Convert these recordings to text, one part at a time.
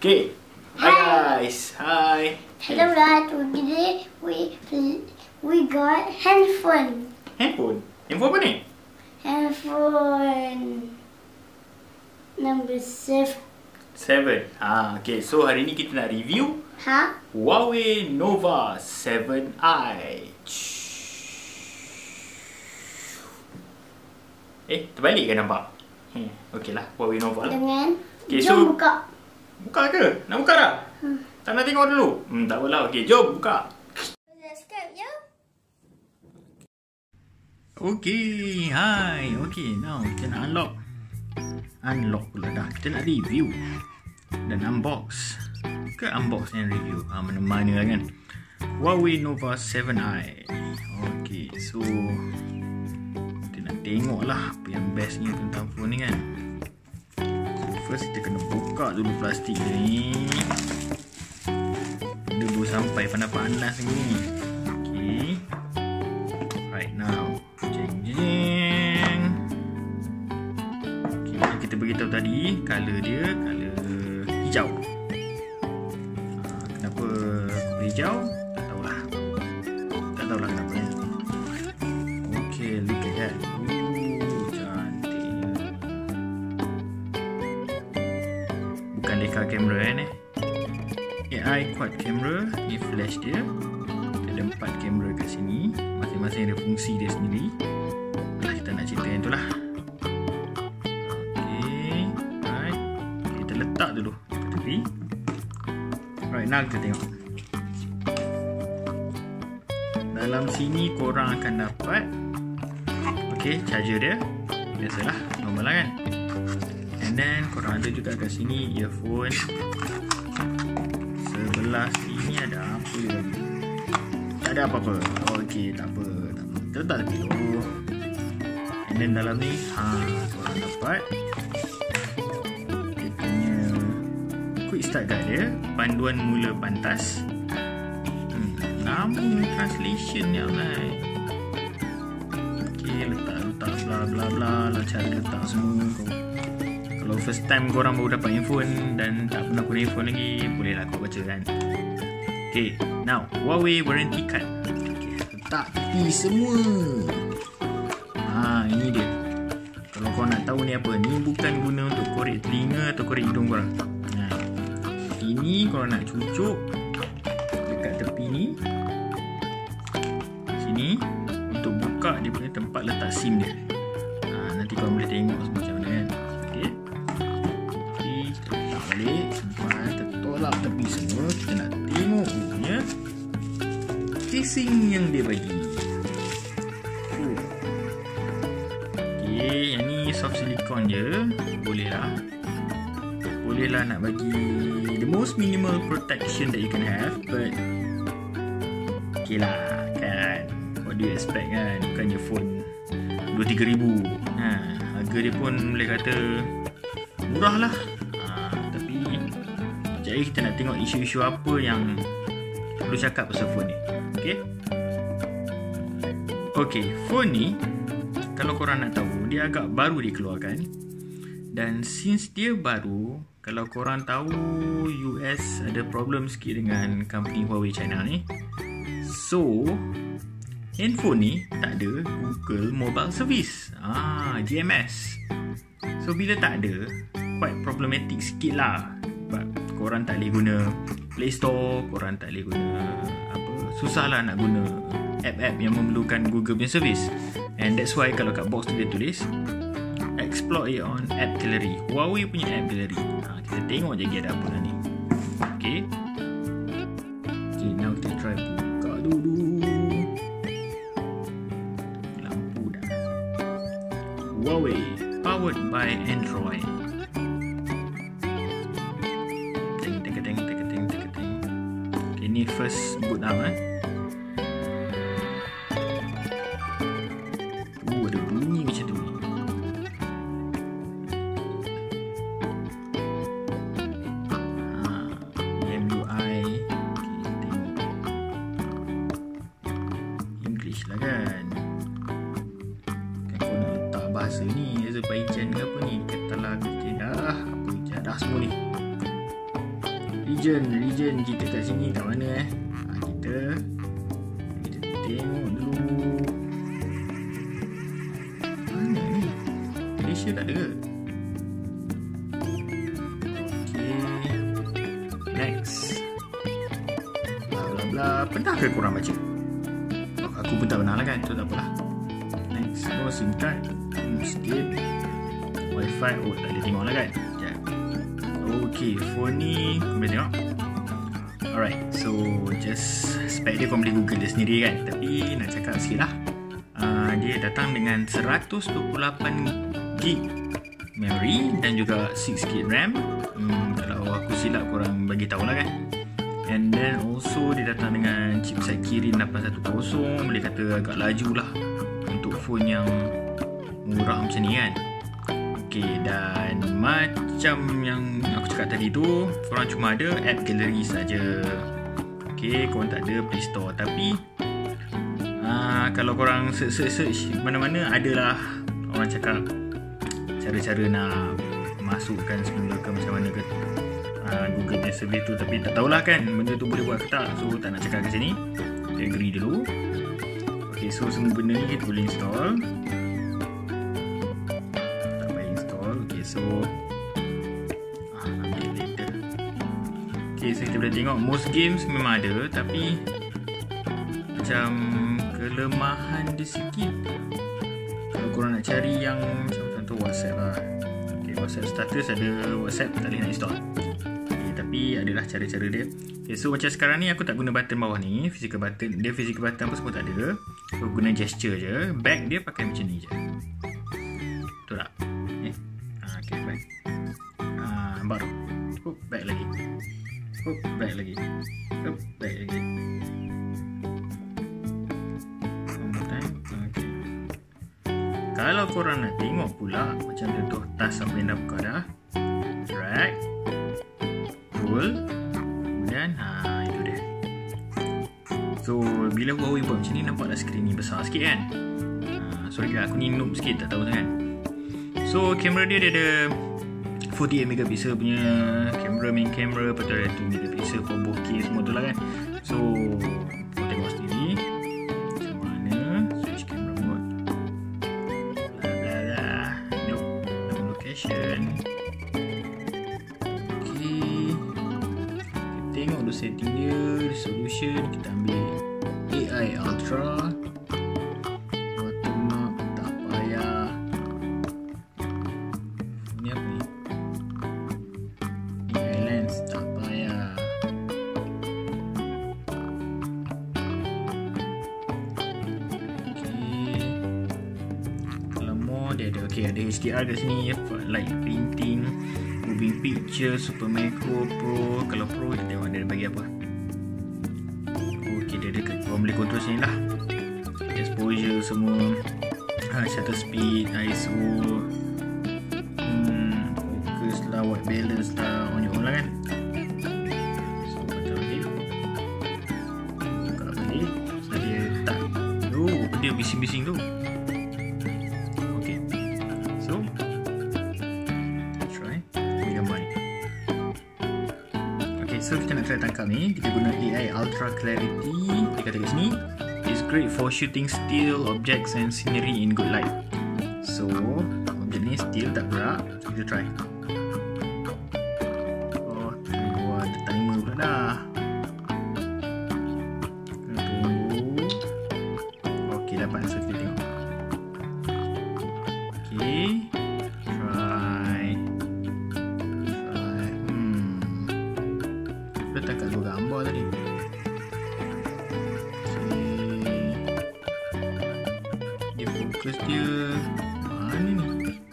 Okay. Hi guys. Hi. Hello guys. Today we got handphone. Handphone? Handphone apa ni? Handphone number 7. Okay. So hari ni kita nak review Huawei Nova 7i. Terbalik ke nampak? Okey lah, Huawei Nova lah. Dengan so jom buka. Buka ke? Nak buka dah? Tak nak tengok dulu? Tak apalah. Okey, jom buka. Subscribe ya. Okey, hi. Okey, now kita nak unlock pula dah. Kita nak review dan unbox. Unbox dan review. Mana-mana kan. Huawei Nova 7i. Okey, so kita nak tengok lah apa yang bestnya tentang phone ni kan. First kita kena buka dulu plastik ni. Dia baru sampai panas-panas ni. Okay. Right now. Jeng. Okay, macam kita beritahu tadi, color dia color hijau. Kenapa hijau? Tak tahulah. Tak tahulah kenapa ni. Okay, look at that. Bukan Leica kamera ni. AI quad camera, ni flash dia. Ada 4 kamera kat sini, masing-masing ada fungsi dia sendiri. Kita nak cerita yang tu lah. Okay, right. Kita letak dulu kat tepi. Right, now kita tengok. Dalam sini korang akan dapat charger dia. Biasalah, normal lah kan. And then korang ada juga kat sini earphone. Sebelah sini ada apa dia bagi? Tak ada apa-apa. Okey, tak apa. Kita letak tepi dulu. And then dalam ni korang dapat dia punya quick start guide dia, panduan mula pantas. Nama translation yang lain. Okey, letak bla bla bla lah, cara letak semua. Kalau first time korang baru dapat handphone dan tak pernah guna handphone lagi, bolehlah kau baca kan. Okay, now Huawei warranty card. Okay, letak tepi semua. Ini dia. Kalau kau nak tahu ni apa, ni bukan guna untuk korek telinga atau korek hidung korang. Ini korang nak cucuk dekat tepi ni. Sini untuk buka dia punya tempat letak SIM dia. Nanti korang boleh tengok semua macam mana kan. Balik sampai tertolak tepi semua. Kita nak tengok punya casing yang dia bagi. Okay, yang ni soft silicone je. Bolehlah nak bagi the most minimal protection that you can have. But okay lah kan, what do you expect kan. Bukannya phone 2-3 ribu. Harga dia pun boleh kata murah lah. Jadi kita nak tengok isu-isu apa yang perlu cakap pasal phone ni. Okay, phone ni kalau korang nak tahu, dia agak baru dikeluarkan. Dan since dia baru, kalau korang tahu US ada problem sikit dengan company Huawei China ni. So handphone ni tak ada Google Mobile Service, GMS. So bila tak ada, quite problematic sikit lah. Korang tak boleh guna Play Store, korang tak boleh guna susah lah nak guna app-app yang memerlukan Google punya service. And that's why kalau kat box tu dia tulis explore it on App Gallery, Huawei punya App Gallery. Kita tengok je ada apa dah ni. Okay, now kita try buka dulu. Lampu dah. Huawei powered by Android. Ni first boot up ada bunyi macam tu. MUI. Okay, tengok English lah kan. Kau nak letak bahasa ni Azerbaijan ke apa ni, Katalah ke dah semua ni. region kita kat sini kat mana kita tengok dulu. Mana ni? Malaysia tak ada ke? Next. Bla bla bla. Pernah ke korang baca? Oh, aku pun tak pernah lah kan. So tak apalah. Next. Oh, SIM card. Sikit. Wi-Fi. Oh, tak boleh tengok lah kan. Sekejap. Okay, phone ni kau boleh tengok. Alright. So, just spek dia kau boleh google dia sendiri kan. Tapi nak cakap sikit lah. Dia datang dengan 128GB memory dan juga 6GB RAM. Kalau aku silap korang bagi tahu lah kan. And then also dia datang dengan chipset Kirin 810. Boleh kata agak laju lah untuk phone yang murah macam ni kan. Okay, dan macam yang aku cakap tadi tu, korang cuma ada app gallery saja. Okay, korang tak ada Play Store. Tapi kalau korang search mana-mana adalah orang cakap cara-cara nak masukkan semula ke macam mana ke Google punya servis tu. Tapi tak tahulah kan benda tu boleh buat ke tak. So tak nak cakap kat sini. Agree dulu. Okay, so semua benda ni kita boleh install. Tak payah install. Okay, so ambil later. Okay, so kita boleh tengok most games memang ada. Tapi macam kelemahan dia sikit. Kalau korang nak cari yang macam contoh WhatsApp lah. Okay, WhatsApp status ada WhatsApp tak boleh nak install. Okay, tapi adalah cara-cara dia. Okay, so macam sekarang ni aku tak guna button bawah ni, physical button. Dia physical button apa semua tak ada. So guna gesture je. Back dia pakai macam ni je. Betul tak? Okay, back. Baru. Back lagi. Back lagi. Back lagi. Kalau korang nak tengok pula macam contoh tas apa yang dah buka dah, drag, roll, kemudian itu dia. So bila Huawei buat macam ni, nampaklah skrin ni besar sikit kan. Sorry lah, aku ni noob sikit, tak tahu sangat. So kamera dia ada 48 megapixel punya kamera, main kamera, lepas tu ada 2 megapixel for bokeh semua tu lah kan. So kau tengok sendiri macam mana switch camera mode. Okay, kita tengok dulu setting dia, resolution. Kita ambil AI Ultra, watermark tak payah. Ni apa ni? AI lens tak payah. Okay, kalau more dia ada. Okay, ada HDR kat sini, light painting, moving picture, super macro, pro. Kalau pro kita tengok dia bagi apa. Okay, dia dekat korang boleh control sini lah. Exposure semua, shutter speed, ISO, focus lah, white balance lah, on your own lah kan. So betul balik, buka balik. So dia tak, dia bising-bising tu. So kita nak try tangkap ni. Kita guna AI Ultra Clarity. Dia kata kat sini, it's great for shooting still objects and scenery in good light. So objek ni still tak gerak. So kita try. Oh, tunggu ada timer pula dah. Kena tunggu. Okay, dapat. So kita tengok. Okay, letakkan dua gambar tadi. Okay, dia fokus dia mana ni?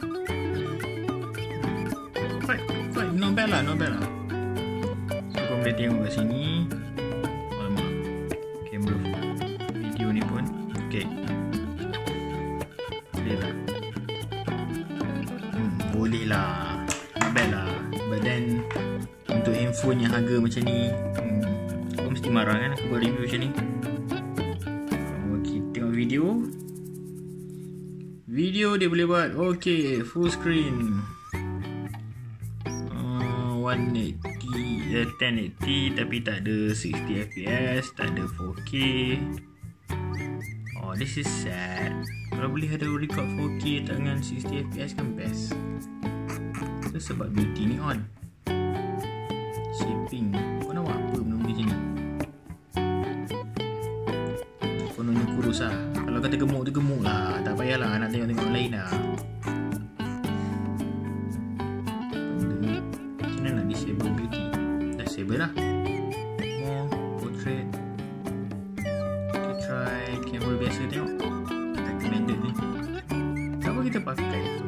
Quite not bad lah. So kau boleh tengok kat sini. Alamak, kamera video ni pun okay. Boleh lah. Boleh lah. Not bad lah. But then untuk handphone yang harga macam ni, kau mesti marah kan aku buat review macam ni. Okay, tengok video dia boleh buat. Okay, full screen 180 1080 tapi tak ada 60 fps, tak ada 4K. Oh, this is sad. Kalau boleh ada record 4K tak dengan 60 fps kan best. So, sebab beauty ni on. Shaping. Kau nak buat apa benda-benda macam ni? Kononnya kurus lah. Kalau kata gemuk tu gemuk lah. Tak payahlah nak tengok-tengok orang lain lah. Macam mana nak disable beauty? Dah disable lah. More portrait. Kita try kamera biasa tengok. Recommended ni. Kenapa kita pakai tu?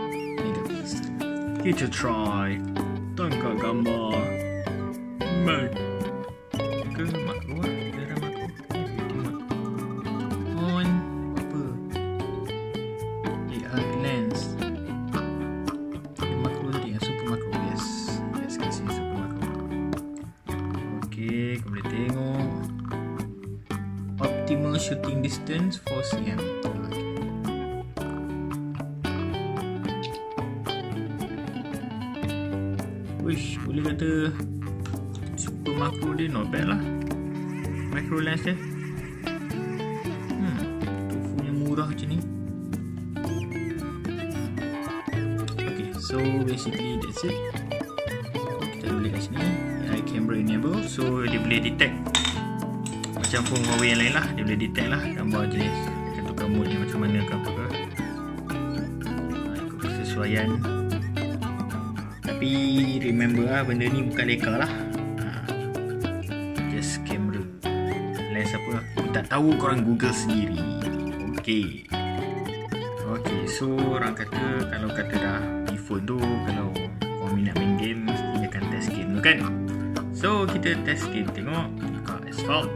Kita try tangkap gambar Mac ke makro lah. Kita dah makro. On apa? AI lens. Ada makro tadi yang super makro. Yes, kat sini super makro. Okay, kau boleh tengok optimal shooting distance 4cm. Wish, boleh kata super makro dia not bad lah. Micro lens dia tofunya murah macam ni. Okay, so basically that's it. Kita boleh kat sini AI camera enable. So dia boleh detect macam phone Huawei yang lain lah. Dia boleh detect lah gambar jenis. Dia akan tukar mode yang macam mana ke apa ke. Ikut kesesuaian. Tapi remember lah, benda ni bukan leka lah. Just camera. Lens apa, aku tak tahu, korang google sendiri. Okay, so orang kata kalau kata dah iPhone tu, kalau korang minat main game, mesti akan test game tu kan. So kita test game, tengok kat Asphalt.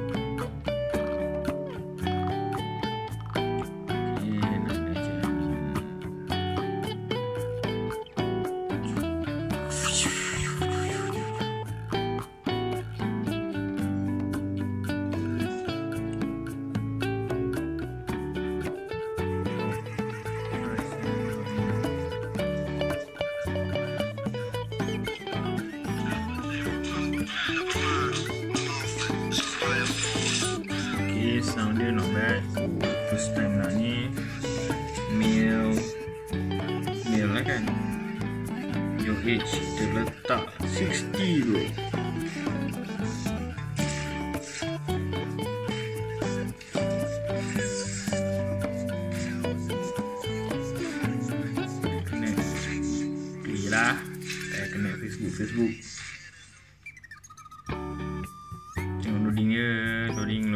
Sound dia not bad. First time lah ni. Male lah kan. Your age kita letak 60 bro. Connect. Pilih lah. Saya connect Facebook. Tengok loading je. Loading.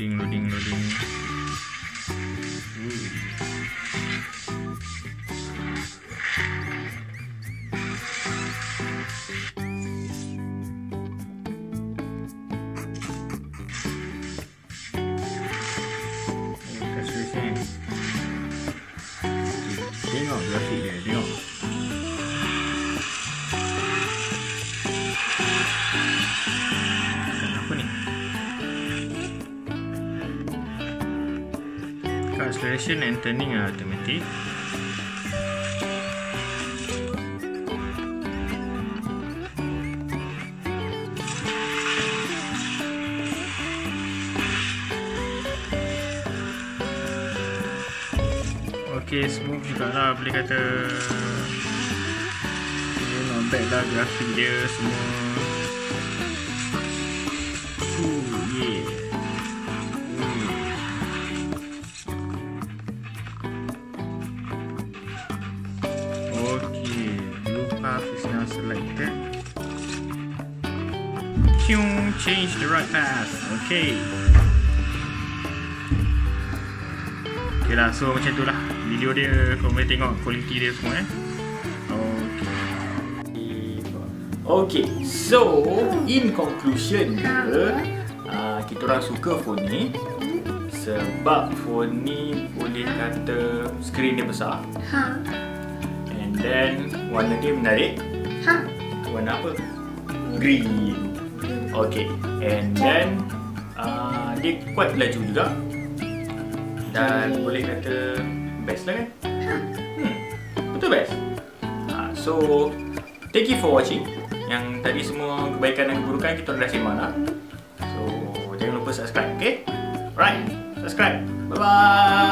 Tengok grafik dia, tengok. Apa ni? Acceleration and turning are automatic. Okay, smooth jugalah, boleh kata dia not bad lah, grafik dia semua. Yeah. Okay, blue path is now selected. Change the right path. Okay. Okay lah, so macam tu lah video dia. Kau boleh tengok kualiti dia semua Okay, so in conclusion kita orang suka phone ni sebab phone ni boleh kata skrin dia besar. And then warna dia menarik. Warna apa? Green. Okay, and then dia kuat laju juga. Dan boleh kata best lah kan? Betul best. So thank you for watching. Yang tadi semua kebaikan dan keburukan kita dah simak lah. So jangan lupa subscribe, okay? Alright, subscribe. Bye bye.